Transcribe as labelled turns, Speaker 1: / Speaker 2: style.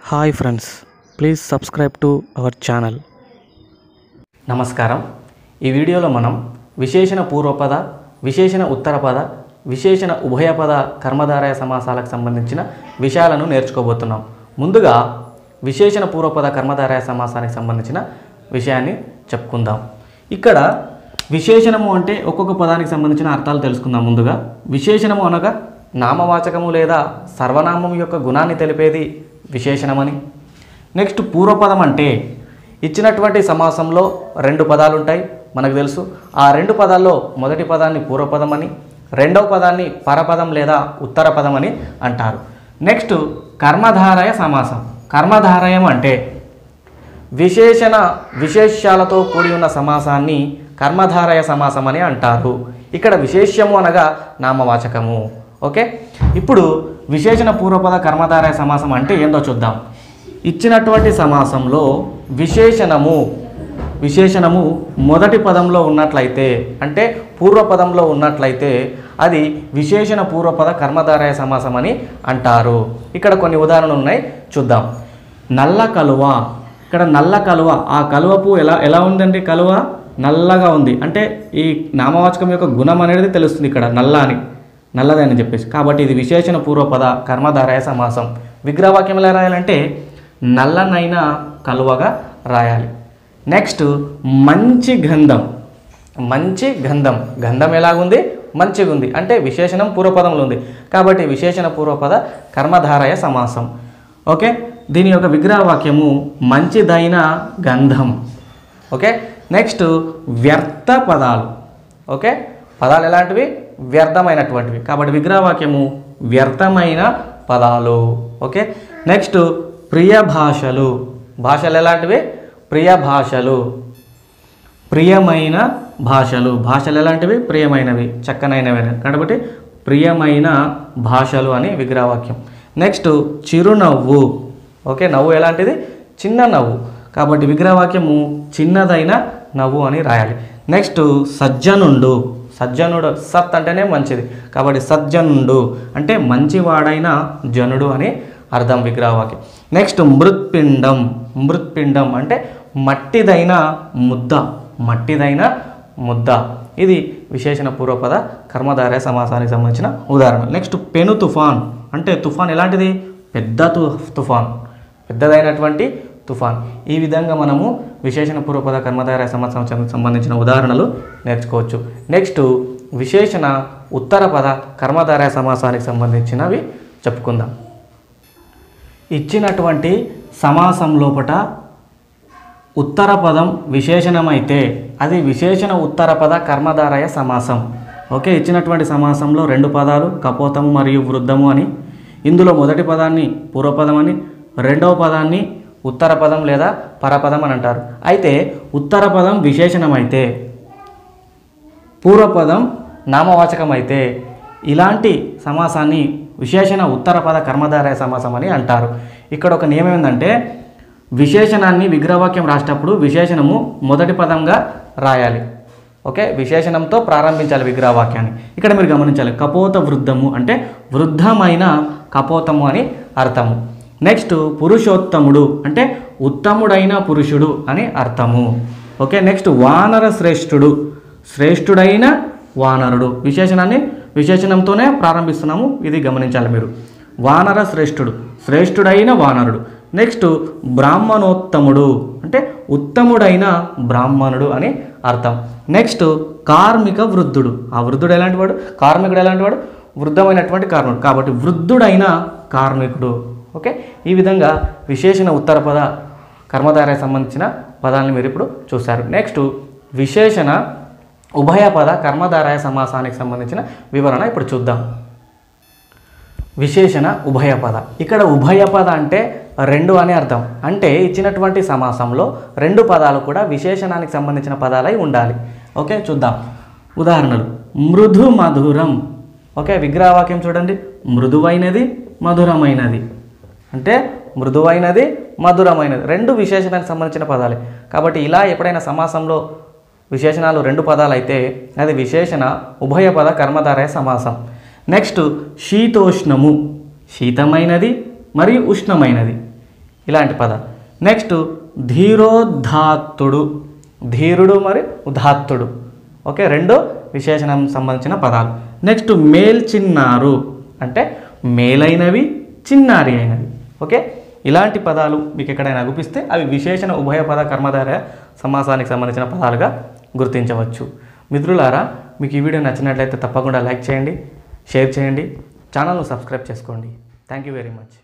Speaker 1: Hi friends, please subscribe to our channel.
Speaker 2: నమస్కారం. ఈ వీడియోలో మనం విశేషణ పూర్వపద, విశేషణ ఉత్తరపద, విశేషణ ఉభయపద కర్మధారయ సమాసాలకు సంబంధించిన విషయాలను నేర్చుకోబోతున్నాం. ముందుగా విశేషణ పూర్వపద కర్మధారయ సమాసానికి సంబంధించిన విషయాన్ని చెప్పుకుందాం. ఇక్కడ విశేషణము అంటే ఒక్కొక్క పదానికి సంబంధించిన అర్థాలు తెలుసుకుందాం. ముందుగా విశేషణము అనగా నామవాచకము లేదా సర్వనామం యొక్క గుణాన్ని తెలిపేది విశేషణమని. నెక్స్ట్ పూర్వపదం అంటే ఇచ్చినటువంటి సమాసంలో రెండు పదాలు ఉంటాయి, మనకు తెలుసు. ఆ రెండు పదాల్లో మొదటి పదాన్ని పూర్వపదం అని, రెండవ పదాన్ని పరపదం లేదా ఉత్తర పదం అని అంటారు. నెక్స్ట్ కర్మధారయ సమాసం. కర్మధారయం అంటే విశేషణ విశేష్యాలతో కూడి ఉన్న సమాసాన్ని కర్మధారయ సమాసం అని అంటారు. ఇక్కడ విశేష్యము అనగా నామవాచకము. ఓకే, ఇప్పుడు విశేషణ పూర్వపద కర్మధారయ సమాసం అంటే ఏందో చూద్దాం. ఇచ్చినటువంటి సమాసంలో విశేషణము మొదటి పదంలో ఉన్నట్లయితే, అంటే పూర్వపదంలో ఉన్నట్లయితే అది విశేషణ పూర్వపద కర్మధారయ సమాసం అని అంటారు. ఇక్కడ కొన్ని ఉదాహరణలు ఉన్నాయి, చూద్దాం. నల్ల కలువ. ఇక్కడ నల్ల కలువ, ఆ కలువ పువ్వు ఎలా ఉందండి? కలువ నల్లగా ఉంది అంటే ఈ నామవాచకం యొక్క గుణం అనేది తెలుస్తుంది. ఇక్కడ నల్లది అని చెప్పేసి, కాబట్టి ఇది విశేషణ పూర్వపద కర్మధారయ సమాసం. విగ్రహవాక్యం ఎలా రాయాలంటే నల్లనైన కలువగా రాయాలి. నెక్స్ట్ మంచి గంధం. గంధం ఎలాగుంది? మంచిగా ఉంది అంటే విశేషణం పూర్వపదంలో ఉంది, కాబట్టి విశేషణ పూర్వపద కర్మధారయ సమాసం. ఓకే, దీని యొక్క విగ్రహవాక్యము మంచిదైన గంధం. ఓకే, నెక్స్ట్ వ్యర్థ పదాలు. ఓకే, పదాలు ఎలాంటివి? వ్యర్థమైనటువంటివి, కాబట్టి విగ్రహవాక్యము వ్యర్థమైన పదాలు. ఓకే, నెక్స్ట్ ప్రియ భాషలు. భాషలు ఎలాంటివి? ప్రియ భాషలు. ప్రియమైన భాషలు ఎలాంటివి? ప్రియమైనవి, చక్కనైనవి, కాబట్టి ప్రియమైన భాషలు అని విగ్రహవాక్యం. నెక్స్ట్ చిరునవ్వు. ఓకే, నవ్వు ఎలాంటిది? చిన్న నవ్వు, కాబట్టి విగ్రహవాక్యము చిన్నదైన నవ్వు అని రాయాలి. నెక్స్ట్ సజ్జనుడు. సత్ అంటేనే మంచిది, కాబట్టి సజ్జనుడు అంటే మంచివాడైన జనుడు అని అర్థం విగ్రహవాక్యం. నెక్స్ట్ మృత్పిండం అంటే మట్టిదైన ముద్ద. ఇది విశేషణ పూర్వపద కర్మధారయ సమాసానికి సంబంధించిన ఉదాహరణ. నెక్స్ట్ పెను తుఫాన్ అంటే తుఫాన్ ఎలాంటిది? పెద్ద తుఫాన్, పెద్దదైనటువంటి తుఫాన్. ఈ విధంగా మనము విశేషణ పూర్వపద కర్మధారయ సమాసానికి సంబంధించిన ఉదాహరణలు నేర్చుకోవచ్చు. నెక్స్ట్ విశేషణ ఉత్తరపద కర్మధారయ సమాసానికి సంబంధించినవి చెప్పుకుందాం. ఇచ్చినటువంటి సమాసం లోపట ఉత్తర పదం విశేషణమైతే అది విశేషణ ఉత్తరపద కర్మధారయ సమాసం. ఓకే, ఇచ్చినటువంటి సమాసంలో రెండు పదాలు కపోతము మరియు వృద్ధము అని, ఇందులో మొదటి పదాన్ని పూర్వపదం అని, రెండవ పదాన్ని ఉత్తర పదం లేదా పరపదం అని అంటారు. అయితే ఉత్తర పదం విశేషణమైతే, పూర్వపదం నామవాచకం అయితే ఇలాంటి సమాసాన్ని విశేషణ ఉత్తరపద కర్మధారయ సమాసం అని అంటారు. ఇక్కడ ఒక నియమం ఏంటంటే విశేషణాన్ని విగ్రహవాక్యం రాసేటప్పుడు విశేషణము మొదటి పదంగా రాయాలి. ఓకే, విశేషణంతో ప్రారంభించాలి విగ్రహవాక్యాన్ని. ఇక్కడ మీరు గమనించాలి, కపోత వృద్ధము అంటే వృద్ధమైన కపోతము అని అర్థము. నెక్స్ట్ పురుషోత్తముడు అంటే ఉత్తముడైన పురుషుడు అని అర్థము. ఓకే, నెక్స్ట్ వానర శ్రేష్ఠుడైన వానరుడు. విశేషణాన్ని విశేషణంతోనే ప్రారంభిస్తున్నాము, ఇది గమనించాలి మీరు. వానర శ్రేష్ఠుడైన వానరుడు. నెక్స్ట్ బ్రాహ్మణోత్తముడు అంటే ఉత్తముడైన బ్రాహ్మణుడు అని అర్థం. నెక్స్ట్ కార్మిక వృద్ధుడు. ఆ వృద్ధుడు ఎలాంటి వాడు? కార్మికుడు ఎలాంటి వాడు? వృద్ధమైనటువంటి కార్మికుడు, కాబట్టి వృద్ధుడైన కార్మికుడు. ఓకే, ఈ విధంగా విశేషణ ఉత్తరపద కర్మధారయ సంబంధించిన పదాలను మీరు ఇప్పుడు చూశారు. నెక్స్ట్ విశేషణ ఉభయపద కర్మధారయ సమాసానికి సంబంధించిన వివరణ ఇప్పుడు చూద్దాం. విశేషణ ఉభయపద. ఇక్కడ ఉభయపద అంటే రెండు అని అర్థం. అంటే ఇచ్చినటువంటి సమాసంలో రెండు పదాలు కూడా విశేషణానికి సంబంధించిన పదాలై ఉండాలి. ఓకే, చూద్దాం ఉదాహరణలు. మృదు మధురం. ఓకే, విగ్రహవాక్యం చూడండి. మృదువైనది మధురమైనది అంటే మృదువైనది మధురమైనది రెండు విశేషణానికి సంబంధించిన పదాలే, కాబట్టి ఇలా ఎప్పుడైనా సమాసంలో విశేషణాలు రెండు పదాలు అయితే అది విశేషణ ఉభయపద కర్మధారయ సమాసం. నెక్స్ట్ శీతోష్ణము, శీతమైనది మరియు ఉష్ణమైనది. ఇలాంటి పదాలు. నెక్స్ట్ ధీరోదాత్తుడు, ధీరుడు మరి ఉదాత్తుడు. ఓకే, రెండో విశేషణం సంబంధించిన పదాలు. నెక్స్ట్ మేల్చిన్నారు అంటే మేలైనవి, చిన్నారి అయినవి. ఓకే, ఇలాంటి పదాలు మీకు ఎక్కడైనా అగుపిస్తే అవి విశేషణ ఉభయపద కర్మధారయ సమాసానికి సంబంధించిన పదాలుగా గుర్తించవచ్చు. మిత్రులారా, మీకు ఈ వీడియో నచ్చినట్లయితే తప్పకుండా లైక్ చేయండి, షేర్ చేయండి, ఛానల్ను సబ్స్క్రైబ్ చేసుకోండి. Thank you very much.